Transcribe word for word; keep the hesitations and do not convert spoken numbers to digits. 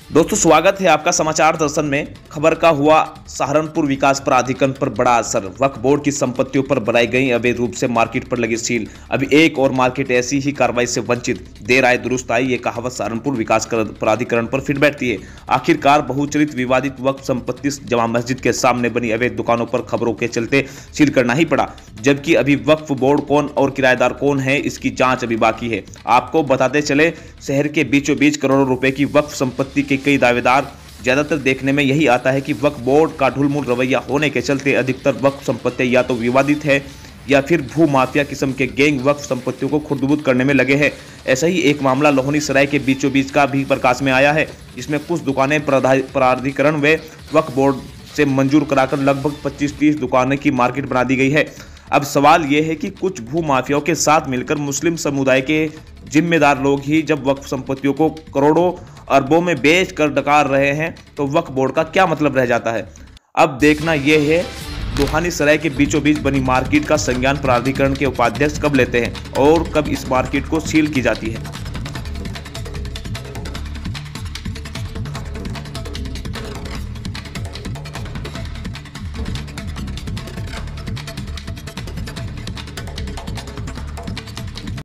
दोस्तों स्वागत है आपका समाचार दर्शन में। खबर का हुआ सहारनपुर विकास प्राधिकरण पर बड़ा असर। वक्फ बोर्ड की संपत्तियों पर बनाई गई अवैध रूप से मार्केट पर लगी सील। अभी एक और मार्केट ऐसी ही कार्रवाई से वंचित। देर आए दुरुस्त आई, ये कहावत सहारनपुर विकास प्राधिकरण पर फिट बैठती है। आखिरकार बहुचर्चित विवादित वक्फ संपत्ति जमा मस्जिद के सामने बनी अवैध दुकानों पर खबरों के चलते सील करना ही पड़ा, जबकि अभी वक्फ बोर्ड कौन और किराएदार कौन है इसकी जांच अभी बाकी है। आपको बताते चले, शहर के बीचों बीच करोड़ों रुपए की वक्फ संपत्ति के कई दावेदार। ज्यादातर देखने में यही आता है कि वक्फ बोर्ड का ढुलमुल रवैया होने के चलते अधिकतर वक्फ संपत्तियां या तो विवादित है या फिर भू माफिया किस्म के गैंग वक्फ संपत्तियों को खुर्द-बुर्द करने में लगे हैं। ऐसा ही एक मामला लोहनी सराय के बीचों बीच का भी प्रकाश में आया है, जिसमें कुछ दुकानें प्राधिकरण व वक्फ बोर्ड से मंजूर कराकर लगभग पच्चीस तीस दुकानें की मार्केट बना दी गई है। अब सवाल यह है कि कुछ भू माफियाओं के साथ मिलकर मुस्लिम समुदाय के जिम्मेदार लोग ही जब वक्फ संपत्तियों को करोड़ों अरबों में बेच कर डकार रहे हैं, तो वक्फ बोर्ड का क्या मतलब रह जाता है। अब देखना यह है लोहानी सराय के बीचों बीच बनी मार्केट का संज्ञान प्राधिकरण के उपाध्यक्ष कब लेते हैं और कब इस मार्केट को सील की जाती है।